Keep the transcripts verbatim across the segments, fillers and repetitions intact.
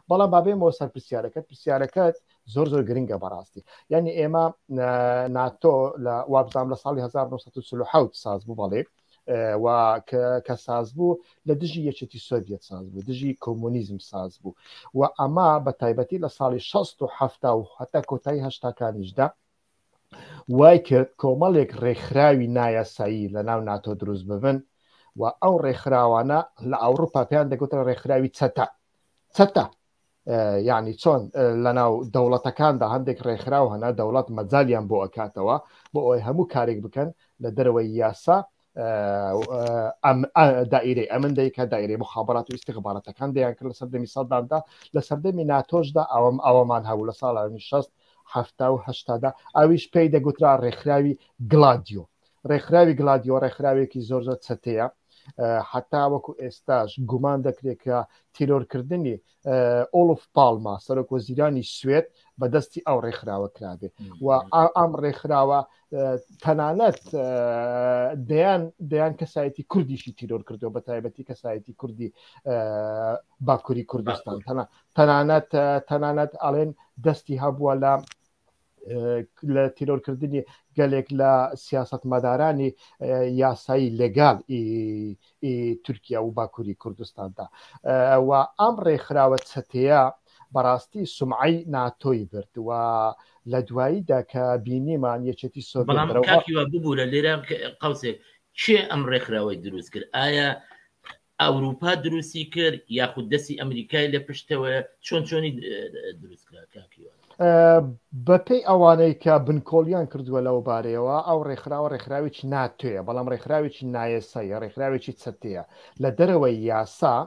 بەڵام بابێمەوە سەر پرسیارەکەت پرسیارەکەت زۆر زۆر گرنگە بەڕاستی یعنی ئێمە ناتۆ لە وابزانام لە ساڵی هەزار و نۆ سەد و چل و حەوت ساز بوو بەڵێ و کە ساز بوو لە دژی یەکێتی سۆڤێت ساز بوو دژی کۆمۆنیزم ساز بوو و ئەمە بە تایبەتی لە ساڵی شەست و هەفتا و هەتا کۆتایی هەشتاکانیشدا وای کرد کۆمەڵێک ڕێکخراوی نایاسایی لە ناو ناتۆ دروست ببن و ئەو ڕێکخراوانە لە ئەوروپا پێیان دەگوتن ڕێکخراوی چەتە چەتە یعنی چۆن لە ناو دەوڵەتەکاندا هەندێک ڕێکخراو هەنا دەوڵەت مەجالیان بۆ ئەکاتەوە بۆ ئەوەی هەموو کارێک بکەن لە دەرەوەی یاسا دائیرەی ئەمن دەیکە دایرەی مخابرات و ئیستیخبارەتەکان دەیان کرد لە سەردەمی سەدامدا لە سەردەمی ناتۆشدا ئەوەم ئەوەمان هەبوو لە ساڵانی شەست هەفتا و هەشتادا ئەویش پێی دەگوترا ڕێکخراوی گلادیۆ ڕێکخراوی گلادیۆ ڕێکخراوێکی زۆر زۆر چەتەیە حتا وەکو ئێستاش گومان دەکرێت کە تیرۆرکردنی ئۆلف پاڵما سەرۆکوەزیرانی سوێد بەدەستی ئەو ڕێکخراوە کرابێ و ئەم ڕێکخراوە تەنانەت دەیان دەیان کەسایەتی کوردیشی تیرۆر کردو بە تایبەتی کەسایەتی کوردی باکووری کوردستان تەنانەت تەنانەت ئەڵێن دەستی هەبووە لە لە تیرۆرکردنی گەلێک لە سیاسەتمەدارانی یاسایی لەگال تورکیا و باکووری کوردستاندا و ئەم ڕێکخراوە چەتەیە بەڕاستی سومعی ناتۆی برد و لە دواییدا کە بینیمان یەکێتی سۆڤێتەوە ببوو لە لێرە قەوسێک چێ ئەم ڕێکخراوەی دروست کرد ئایا ئەوروپا دروستی کرد یاخود دەستی ئەمریکای لە پشتەوە چۆن چۆنی دروست کرا کاکیوە بەپێی ئەوانەی کە بنکۆلیان کردووە لەو بارەیەوە ئەو ڕێکخراوە ڕێکخراوێکی ناتوێە بەڵام ڕێکخراوێکی نایەسەیە ڕێکخراوێکی چەتەیە لە دەرەوەی یاسا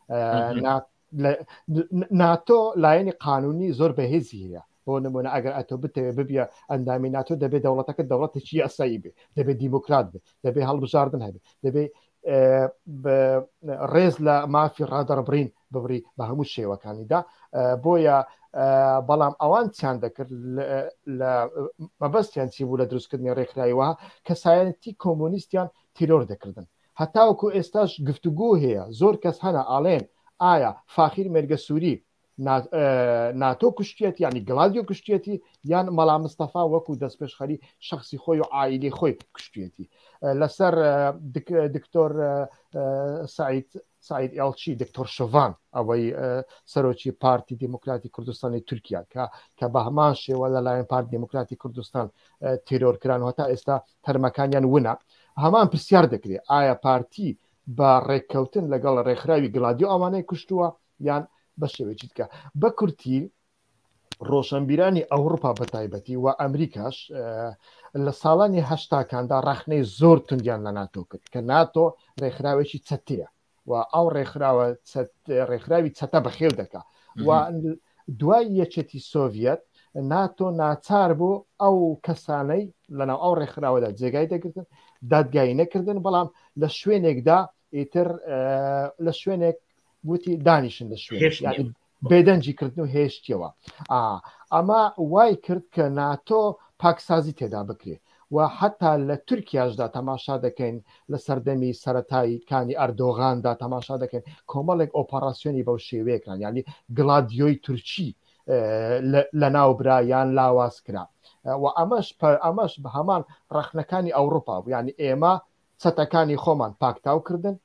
ناتۆ لایەنی قانونی زۆر بەهێزی هەیە بۆ نمونە ئەگەر ئەتۆ بتەوێت ببیە ئەندامی ناتۆ دەبێت دەوڵەتەکە دەوڵەتێکی یاسایی بێ دەبێت دیموکرات بێت دەبێت هەڵبژاردن هەبێت دەبێت ڕێز لە مافی ڕادەڕبرین ببری بە هەموو شێوەکانیدا بۆیە بەڵام ئەوان چیان دەکرد لە مەبەستیان چی بوو لە دروستکردنی ڕێکخراویەوە کەسایەتی کۆمۆنیستیان تیرۆر دەکردن هەتاوەکو ئێستاش گفتوگۆ هەیە زۆر کەس هەنا ئاڵێن ئایا فاخیر مێرگە سووری ناتۆ کوشتێتی ینی گلادیۆ کوشتێتی یان مەلا مستەفا وەکو دەستپێشخەری شخصی خۆی و عائیلی خۆی کوشتێتی لەسەر دکتۆر سعید سعید ئێڵچی دکتۆر شڤان ئەوەی سەرۆکی پارتی دیموکراتی کوردستانی تورکیا کە کە بە هەمان شێوە لەلایەن پارتی دیموکراتی کوردستان تیرۆرکران و هەتا ئێستا تەرمەکانیان ونە هەمان پرسیار دەکرێت ئایا پارتی بە ڕێککەوتن لەگەڵ ڕێکخراوی گلادیۆ ئەوانەی کوشتووە یان بە شێوەیەکی بکە بە کورتی ڕۆشنبیرانی ئەوروپا بە تایبەتی و ئەمریکاش لە ساڵانی هەشتاکاندا ڕاخنەی زۆر توندیان لە ناتۆ کرد کە ناتۆ ڕێکخراوێکی چەتەیە و ئەو ڕێکخراوە ڕێکخراوی چەتە بەخێو دەکا و دوای یەکێتی سۆڤێت ناتۆ ناچار بوو ئەو کەسانەی لەناو ئەو ڕێکخراوەدا جێگای دەگرتن دادگایی نەکردن بەڵام لە شوێنێکدا ئیتر لە شوێنێک گوتی دانیشن لە شوێن بێدەنجی کردن و هێشتیەوە ئەمە وای کرد کە ناتۆ پاکسازی تێدا بکرێت و حتا لە تورکیاشدا تەماشا دەکەین لە سەردەمی سەرەتایی کانی ئەردۆغاندا تەماشا دەکەین کۆمەڵێک ئۆپەراسیۆنی بەو شێوەیەکان ینی گلادیۆی تورکی لە ناوبرایان لاواز کرا و ئەمەش ئەمەش بە هەمان ڕەخنەکانی ئەوروپا بوو ینی ئێمە چەتەکانی خۆمان پاکتاو کردن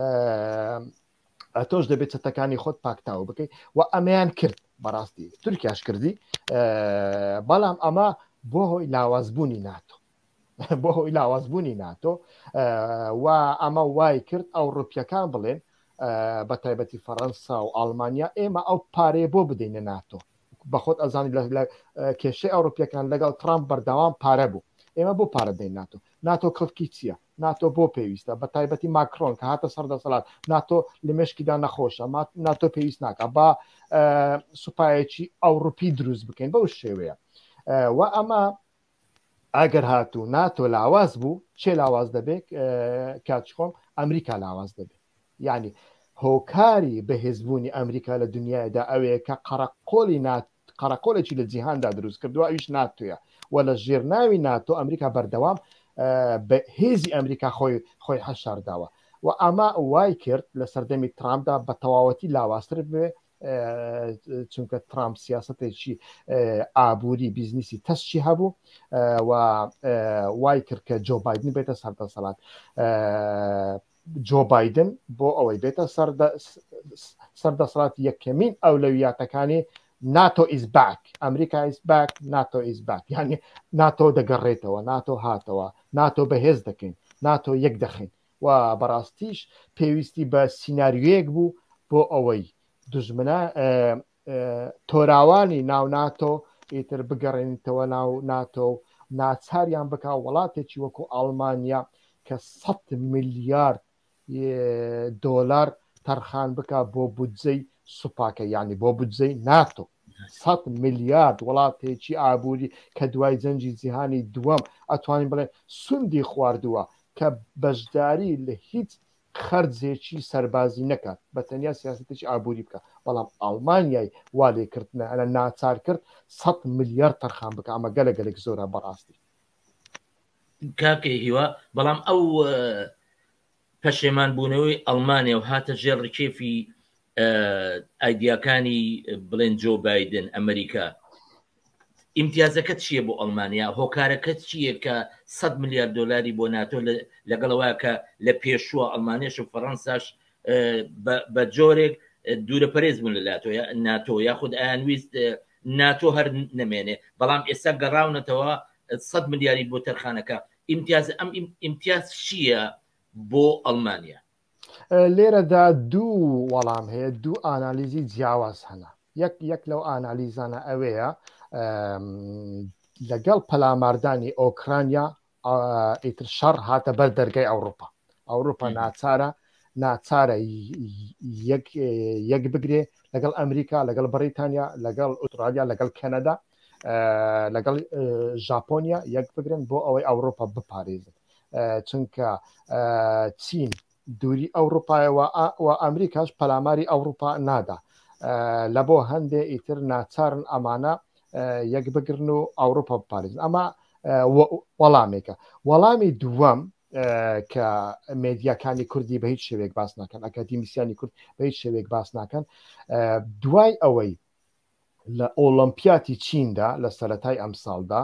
تۆش دەبێت چەتەکانی خۆت پاکتاو بکەیت و ئەمەیان کرد بەڕاستی تورکیاش کردی بەڵام ئەمە بۆ هۆی لاوازبوونی ناتۆ بۆ هۆی لاوازبوونی ناتۆ و ئەمە وای کرد ئەوروپیەکان بڵێن بە تایبەتی فەڕەنسا و ئەڵمانیا ئێمە ئەو پارەیە بۆ بدەینە ناتۆ بەخۆت ئەزانی لە کێشەی ئەوروپیەکان لەگەڵ ترامپ بەردەوام پارە بوو ئێمە بۆ پارە دەین ناتۆ ناتۆ کڵکی چییە ناتۆ بۆ پێویستە بە تایبەتی ماکرۆن کە هاتە سەردەسەڵات ناتۆ لە مشکیدا نەخۆشە ناتۆ پێویست ناکە با سوپایەکی ئەوروپی دروست بکەین بەو شێوەیە و ئەمە ئەگەر هاتوو ناتۆ لاواز بوو چێ لاواز دەبێت کاتچخۆم ئەمریکا لاواز دەبێت یعنی هۆکاری بەهێزبوونی ئەمریکا لە دنیادا ئەوەیە کە قەرەقۆڵی قەرەقۆڵێکی لە جیهاندا دروست کردووە ئەویش ناتۆیە و لە ژێرناوی ناتۆ ئەمریکا بەردەوام بە هێزی ئەمریکا خۆی خۆی هەشارداوە و ئەمە وای کرد لە سەردەمی ترامپدا بە تەواوەتی لاوازتر بێ چونکە ترامپ سیاستێکی ئابووری بیزنسی تەسچی هەبوو و وای کرد کە جۆ بایدن بێتە سەردەسەڵات. جۆ بایدن بۆ ئەوەی بێتە سەردەسەڵات یەکەمین ئەولەویاتەکانی ناتۆ ئیز باک، ئەمریکا ئیز باک، ناتۆ ئیز باک، یعنی ناتۆ دەگەڕێتەوە، ناتۆ هاتەوە، ناتۆ بەهێز دەکەین، ناتۆ یەک دەخین و بەڕاستیش پێویستی بە سیناریوەیەک بوو بۆ ئەوەی دژمنە تۆراوانی ناو ناتۆ ئیتر بگەڕێنیتەوە ناو ناتۆ ناچاریان بک وڵاتێکی وەکو ئەڵمانیا کە سەد میلیارد دۆلار تەرخان بک بۆ بودجەی سوپاکە، یعنی بۆ بودجەی ناتۆ سەد میلیارد وڵاتێکی ئابووری کە دوای جەنجی جیهانی دووەم ئەتوانین بڵێن سوندی خواردووە کە بەشداری لە هیچ خەرجێکی سەربازی نەکات، بە تەنیا سیاستێکی ئابووری بکە، بەڵام ئەڵمانیای وا لێکردنە ئەنە ناچار کرد سەد میلیارد تەرخان بکە، ئەمە گەلە گەلێک زۆرە بەڕاستی کاکە هیوا. بەڵام ئەو پەشێمان بوونەوەی ئەڵمانیا و هاتە ژێر ڕکێفی ئایدیاکانی بڵێن جۆ بایدن ئەمریکا، ئیمتیازەکە چییە بۆ ئەڵمانیا؟ هۆکارەکە چییە کە سەد میلیارد دۆلاری بۆ ناتۆ لەگەڵەوە کە لە پێشووە ئەڵمانیش و فەڕەنساش بە جۆرێک دوورە پەرێز بوون لە ناتۆ، یاخود ئایانویست ناتۆ هەر نەمێنێ، بەڵام ئێستا گەڕاونەتەوە سەد میلیاری بۆ تەرخانەکە. ئیمتیاز ئەم ئیمتیاز چییە بۆ ئەڵمانیا؟ لێرەدا دوو وەڵام هەیە، دوو ئانالیزی جیاواز هەنا. یەک یەک لەو ئانالیزانە ئەوەیە لەگەڵ پەلاماردانی ئۆکرانیا ئیتر شەڕ هاتە بەر دەرگای ئەوروپا. ئەوروپا ناچارە ناچارە یەک بگرێ لەگەڵ ئەمریکا، لەگەڵ بەریتانیا، لەگەڵ ئوسترالیا، لەگەڵ کەنەدا، لەگەڵ ژاپۆنیا یەک بگرن بۆ ئەوەی ئەوروپا بپارێزن، چونکە چین دووری ئەوروپایەوە و ئەمریکاش پەلاماری ئەوروپا نادا، لە بۆ هەندێ ئیتر ناچارن ئەمانە یەک بگرن و ئەوروپا بپارێزن. ئەمە وەڵامێکە. وەڵامی دووەم کە مێدیاکانی کوردی بە هیچ شێوێک باس ناکەن، ئەکادیمیسیانی کورد بە هیچ شێوێک باس ناکەن، دوای ئەوەی لە ئۆلمپیاتی چیندا لە سەرەتای ئەم ساڵدا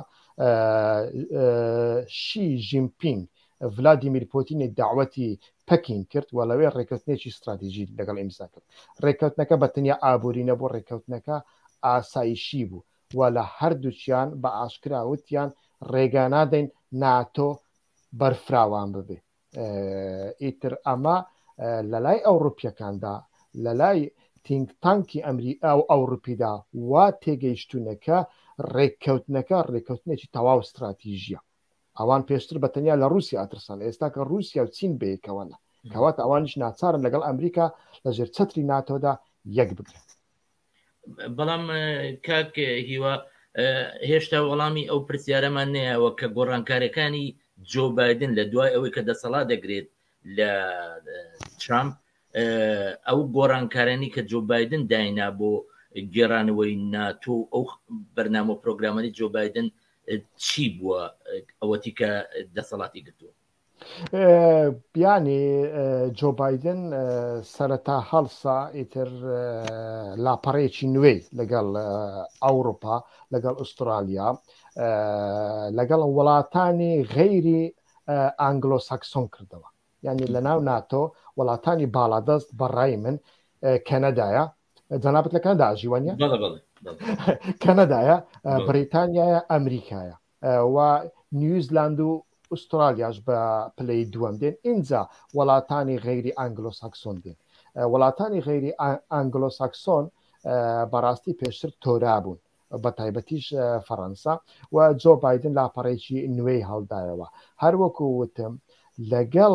شی ژینپینگ ڤلادیمیر پۆتینی داوەتی پەکین کرد و لەوێ ڕێکەوتنێکی استراتیژی لەگەڵ ئیمزا کرد. ڕێکەوتنەکە بە تەنیا ئابووری نەبوو، ڕێکەوتنەکە ئاسایشی بوو و لە هەردووچیان بە ئاشکراوتیان ڕێگا نادەین ناتۆ بەرفراوان ببێ. ئیتر ئەمە لە لای ئەوروپیەکاندا، لە لای تینگتانکی ئەمریکا و ئەوروپیدا وا تێگەیشتونەکە ڕێککەوتنەکە ڕێککەوتنێکی تەواو استراتیژیە. ئەوان پێشتر بە تەنیا لە رووسیا ئەترسان، ئێستا کە رووسیا و چین بەیەکەوەنە، کەواتە ئەوانیش ناچارن لەگەڵ ئەمریکا لە ژێر چەتری ناتۆدا یەک بگرێت. بەڵام کاک هیوا هێشتا وەڵامی ئەو پرسیارەمان نەیەوە کە گۆڕانکاریەکانی جۆ بایدن لە دوای ئەوەی کە دەسەڵات دەگرێت لە ترامپ، ئەو گۆڕانکارانی کە جۆ بایدن داینا بۆ گێڕانەوەی ناتۆ، ئەو بەرنامە و پرۆگرامەی جۆ بایدن چی بووە ئەوەتی کە دەسەڵاتی گرتووە؟ بیانی جۆ بایدن سەرەتا هەڵسا ئیتر لاپەڕەیەکی نوێی لەگەڵ ئەوروپا، لەگەڵ ئوسترالیا، لەگەڵ وڵاتانی غەیری ئانگلۆ ساکسۆن کردەوە. یعنی لە ناو ناتۆ وڵاتانی باڵادەست بەڕای من کەنەدایە، جەنابەت لە کەنەدا ئاژیوانە؟ کەنەدایە، بریتانیایە، ئەمریکایە و نیوزیلاند و ئوسترالیاش بە پلەی دووەم دێن. اینجا وڵاتانی غەیری ئانگلۆ ساکسۆن دێن. وڵاتانی غەیری ئانگلۆ ساکسۆن بەڕاستی پێشتر تۆرا بوون، بە تایبەتیش فەڕەنسا، و جۆ بایدن لاپەڕێکی نوێی هەڵدایەوە. هەروەکو وتم لەگەڵ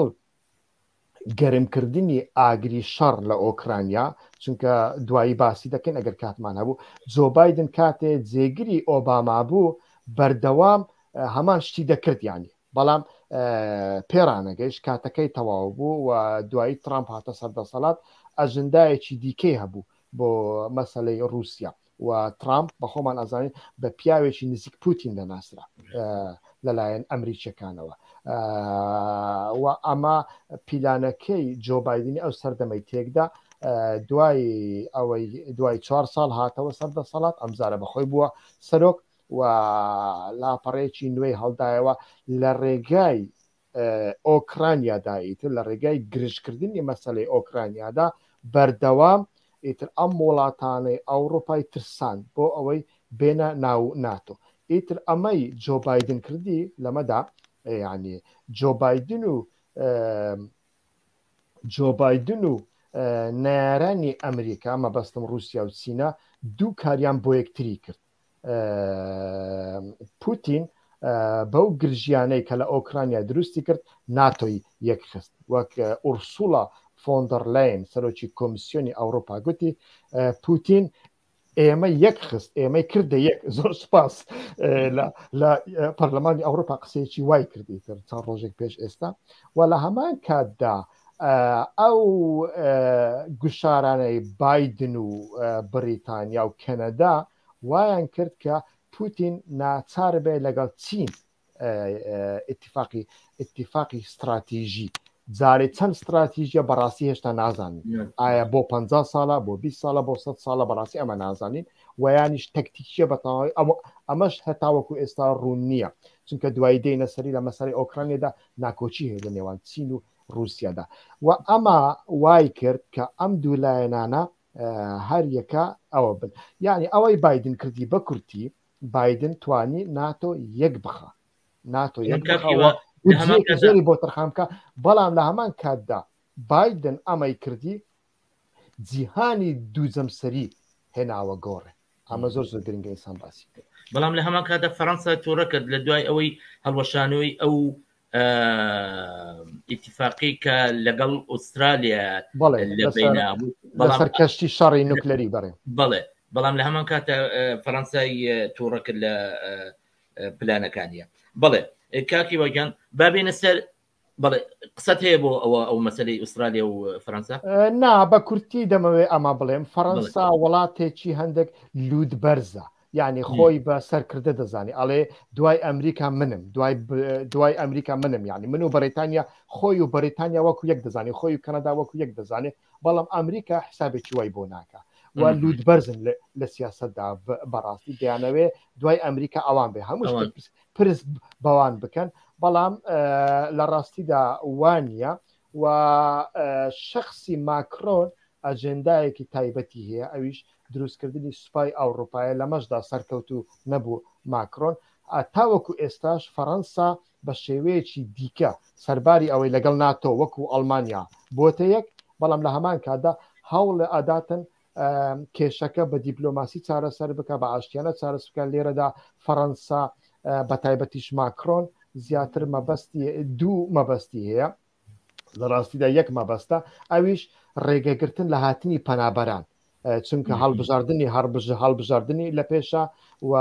گەرمکردنی ئاگری شەڕ لە ئۆکرانیا، چونکە دوایی باسی دەکەن ئەگەر کاتمان هەبوو، جۆ بایدن کاتێ جێگری ئۆباما بوو بەردەوام هەمان شتی دەکرد، یانی بەڵام پێرانەگەیش کاتەکەی تەواو بوو و دوایی ترامپ هاتە سەردەسەڵات ئەژندایەکی دیکەی هەبوو بۆ مەسەلەی رووسیا و ترامپ بە خۆمان ئەزانین بە پیاوێکی نزیک پوتین دەناسرا لەلایەن ئەمریکیەکانەوە و ئەمە پیلانەکەی جۆ بایدنی ئەو سەردەمەی تێکدا دوای ئەوەی دوای چوار ساڵ هاتەوە سەردەسەڵات ئەمزارە بەخۆی بووە سەرۆک و لاپەڕێکی نوێی هەڵدایەوە لە ڕێگای ئۆکرانیاداییتر لە ڕێگای گرژکردنی مەسلەی ئۆکرانیادا بەردەوام ئیتر ئەم وڵاتانەی ئەوروپای ترسان بۆ ئەوەی بێنە ناو ناتۆ ئیتر ئەمەی جۆ بایدن کردی لەمەدا یعنی جۆ بایدن و جۆ بایدن و نارانی ئەمریکا مەبەستم رووسیا و چینە دوو کاریان بۆ یەکتری کرد پوتین بەو گرژیانەی کە لە ئۆکرانیا دروستی کرد ناتۆی یەکخست وەک ئورسوڵا فۆندەرلاین سەرۆکی کۆمیسیۆنی ئەوروپا گوتی پوتین ئێمە یەک خست ئێمەی کردە یەک زۆر سپاس لە پەرلەمانی ئەوروپا قسەیەکی وای کردی تر چەند ڕۆژێک پێش ئێستا و لە هەمان کاتدا ئەو گوشارانەی بایدن و بریتانیا و کەنەدا وایان کرد کە پوتین ناچار بێ لەگەڵ چین اتفاقی اتفاقی استراتیژی جارێ چەند استراتیژیە بەڕاستی هێشتا نازانین ئایا بۆ پەنجا ساڵە بۆ بیست ساڵە بۆ سەد ساڵە بەڕاستی ئەمە نازانین ویانیش تەکتیکیە بەتەواوی ئەمەش هەتاوەکو ئێستا ڕوون نییە چونکە دوای دێنە سەری لە مەسەری ئۆکرانیادا ناکۆچی هەیە لە نێوان چین و رووسیادا و ئەمە وای کرد کە ئەم دوو لایەنانە هەر یەکە ئەوە بن یعنی ئەوەی بایدن کردی بە کورتی بایدن توانی ناتۆ یەک بخە ناتۆ یەک زۆری بۆ تەرخامکە بەڵام لە هەمان کاتدا بایدن ئەمەی کردی جیهانی دووجەمسەری هێناوە گۆڕێ ئەمە زۆر زۆر گرنگە ئینسان باسی کرد بەڵام لە هەمان کاتدا فەڕەنسا تووڕە کرد لە دوای ئەوەی هەڵوەشانەوەی ئەو ئیتیفاقی کە لەگەڵ ئوسترالیا لەسەر کەشتی شەڕی نوکلەری بەڕێ بەڵێ بەڵام لە هەمان کاتە فەڕەنسای تووڕە کرد لە پلانەکانیە بەڵێ کاکی وەگەن بابێنە سەر بەڵێ قسەت هەیە بۆ ئەوە ئەو مەسەلەی ئوسترالیا و فەڕەنسا نا بە کورتی دەمەوێت ئەمە بڵێم فەڕەنسا وڵاتێکی هەندێک لود بەرزە یعنی خۆی بە سەرکردە دەزانی ئەڵێ دوای ئەمریکا منم دوای دوای ئەمریکا منم یعنی من و بەریتانیا خۆی و بەریتانیا وەکو یەک دەزانی خۆی و کەنەدا وەکو یەک دەزانێت بەڵام ئەمریکا حسابێکی وای بۆ ناکە و لود بەرزن لە سیاسەتدا بەڕاستی دەیانەوێ دوای ئەمریکا ئەوان بێ هەموو پرس بەوان بکەن بەڵام لە ڕاستیدا وانە و شخصی ماکرۆن ئەجێندایەکی تایبەتی هەیە ئەویش دروستکردنی سوپای ئەوروپایە لە مەشدا سەرکەوت و نەبوو ماکرۆن تاوەکو ئێستاش فەڕەنسا بە شێوەیەکی دیکە سەرباری ئەوەی لەگەڵ ناتۆ وەکو ئەڵمانیا بۆتە یەک بەڵام لە هەمان کاتدا هەوڵ لە ئاداتن کێشەکە بە دیپلۆماسی چارەسەر بکە بە ئاشتیانە چارەسەرکە لێرەدا فەڕەنسا بە تایبەتیش ماکرۆن زیاتر مەبەستی دوو مەبەستی هەیە لە ڕاستیدا یەک مەبەستە ئەویش ڕێگەگرتن لە هاتنی پەنابەران چونکە هەڵبژاردننی هەربژ هەڵبژاردننی لە پێشە و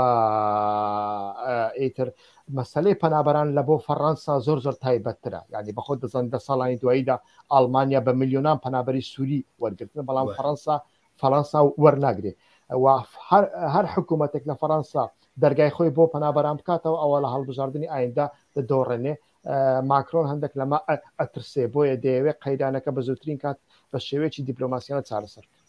ئیتر مەسلەی پەنابەران لە بۆ فەڕەنسا زۆر زۆر تایبەتترە یعنی بەخۆ دەزان دە ساڵانی دواییدا ئەڵمانیا بە میلیۆنان پەنابەری سووری وەرگرتن بەڵام فەڕەنسا فەڕەنسا وەرناگرێ و هەر حکوومەتێک لە فەڕەنسا دەرگای خۆی بۆ پەنابەران بکاتەوە ئەوە لە هەڵبژاردننی ئایندا دەدۆڕێنێ ماکرۆن هەندێک لەمە ئەترسێ بۆیە دەیەوێت قەیدانەکە بە زووترین کات بە شێوەیەکی دیپلۆماسیانە چارەسەر